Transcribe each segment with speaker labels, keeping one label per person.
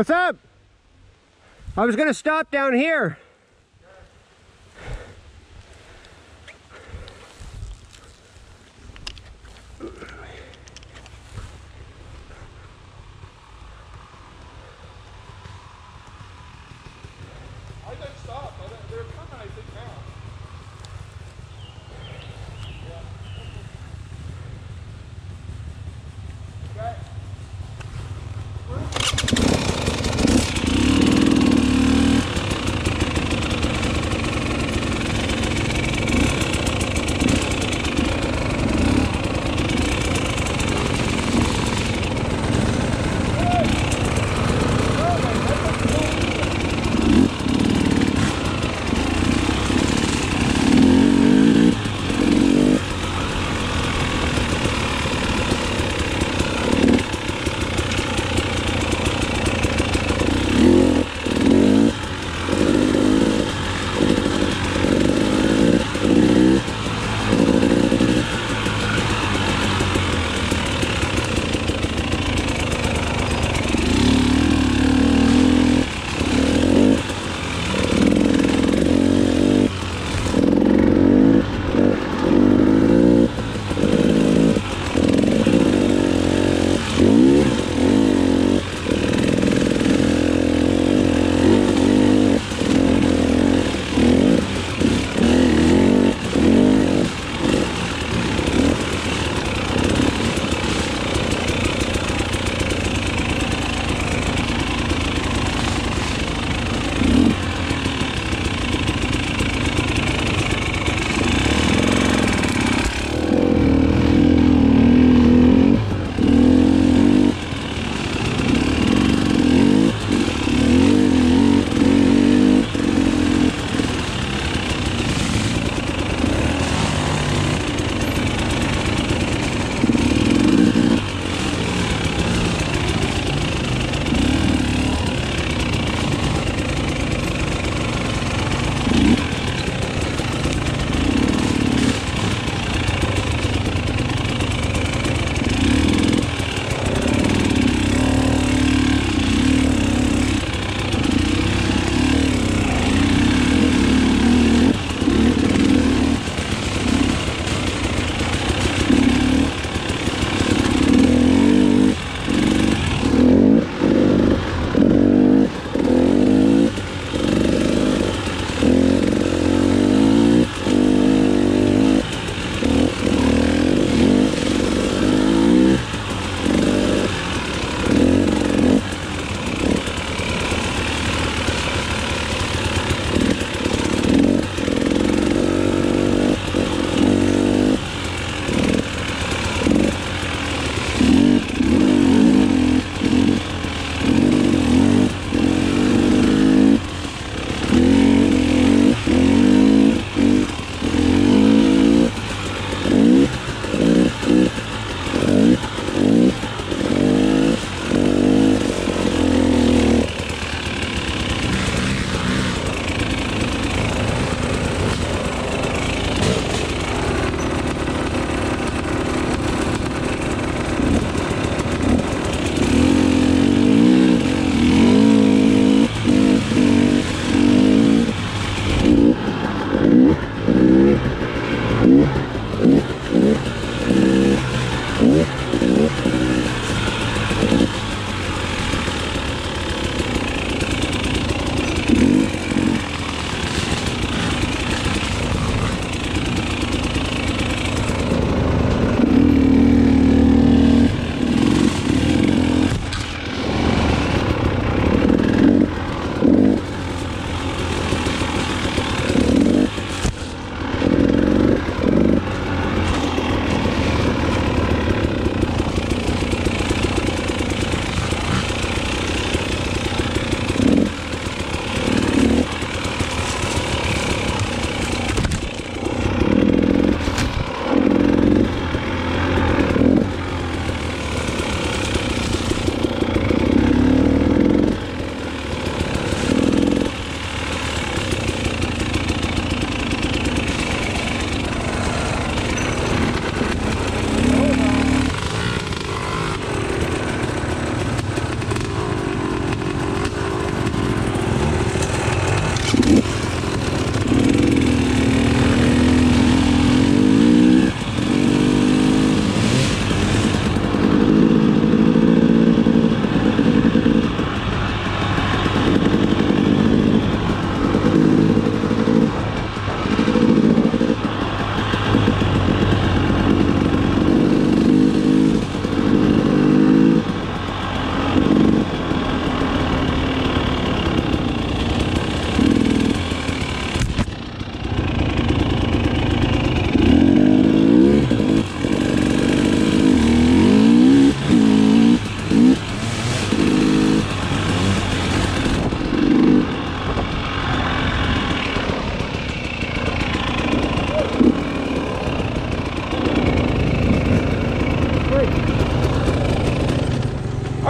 Speaker 1: What's up? I was gonna stop down here.
Speaker 2: I didn't stop. They're coming, I think, now. Yeah. Okay.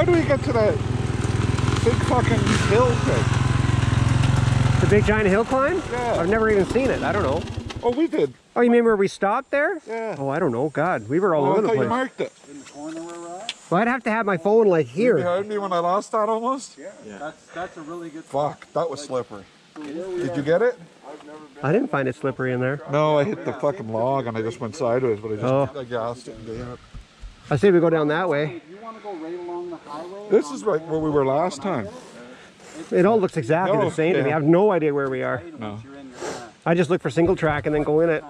Speaker 3: How do we get to that big fucking hill thing?
Speaker 1: The big giant hill climb?
Speaker 3: Yeah.
Speaker 1: I've never even seen it. I don't know.
Speaker 3: Oh, we did.
Speaker 1: Oh, you mean where we stopped there?
Speaker 3: Yeah.
Speaker 1: Oh, I don't know. God, we were all
Speaker 3: Oh, I
Speaker 1: over the
Speaker 3: thought you
Speaker 1: place.
Speaker 3: marked it.
Speaker 2: In the corner where we're at?
Speaker 1: Well, I'd have to have my phone like here.
Speaker 3: Behind me when I lost that almost?
Speaker 2: Yeah. That's a really good
Speaker 3: Fuck, that was slippery. Did you get it?
Speaker 1: I didn't find it slippery in there.
Speaker 3: No, I hit the fucking log and I just went sideways, but I gassed it and down.
Speaker 1: I say we go down that way.
Speaker 2: If you want to go right along the highway.
Speaker 3: This is like where we were last time.
Speaker 1: It all looks exactly
Speaker 3: No,
Speaker 1: the same to me. I
Speaker 3: yeah.
Speaker 1: have no idea where we are.
Speaker 3: No.
Speaker 1: I just look for single track and then go in it.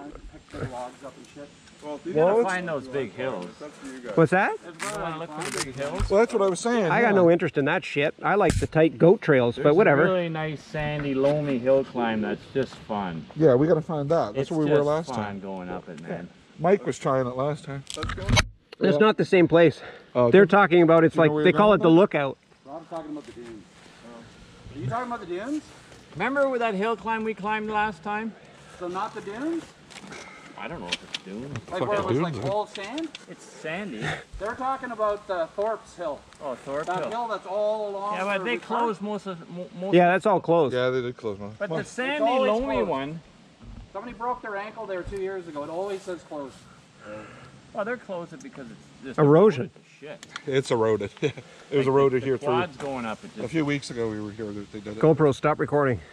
Speaker 4: You gotta find those big hills.
Speaker 1: What's that?
Speaker 4: You wanna look for the big hills?
Speaker 3: Well, that's what I was saying.
Speaker 1: I got no interest in that shit. I like the tight goat trails, but whatever.
Speaker 4: Really nice sandy, loamy hill climb that's just fun.
Speaker 3: Yeah, we got to find that. That's
Speaker 4: It's
Speaker 3: where we were
Speaker 4: just
Speaker 3: last
Speaker 4: fun
Speaker 3: time.
Speaker 4: going up it, man.
Speaker 3: Mike was trying it last time.
Speaker 1: It's not the same place.
Speaker 3: Oh,
Speaker 1: They're talking about it's
Speaker 3: you know
Speaker 1: like
Speaker 3: where
Speaker 1: they
Speaker 3: you're
Speaker 1: call it
Speaker 3: going
Speaker 1: the
Speaker 3: with
Speaker 1: lookout.
Speaker 2: Rob's talking about the dunes. Are you talking about the dunes?
Speaker 4: Remember with that hill climb we climbed last time?
Speaker 2: So not the dunes?
Speaker 4: I don't know if it's dunes.
Speaker 2: Like where it was like
Speaker 3: dunes, huh?
Speaker 2: all sand?
Speaker 4: It's sandy.
Speaker 2: They're talking about Thorpe's Hill.
Speaker 4: Oh, Thorpe
Speaker 2: That
Speaker 4: Hill.
Speaker 2: hill that's all along.
Speaker 4: Yeah, but they closed most of most.
Speaker 1: Yeah, that's all closed.
Speaker 3: Yeah, they did close one.
Speaker 4: But
Speaker 3: Well,
Speaker 4: the sandy,
Speaker 2: always
Speaker 4: loamy
Speaker 2: closed.
Speaker 4: one.
Speaker 2: Somebody broke their ankle there 2 years ago. It always says closed.
Speaker 4: Well, they're closing because it's just
Speaker 1: Erosion.
Speaker 4: Shit.
Speaker 3: it's eroded. It was eroded here
Speaker 4: the
Speaker 3: through.
Speaker 4: quads going up. It
Speaker 3: A
Speaker 4: just
Speaker 3: few weeks ago we were here. They did it.
Speaker 1: GoPro, stop recording.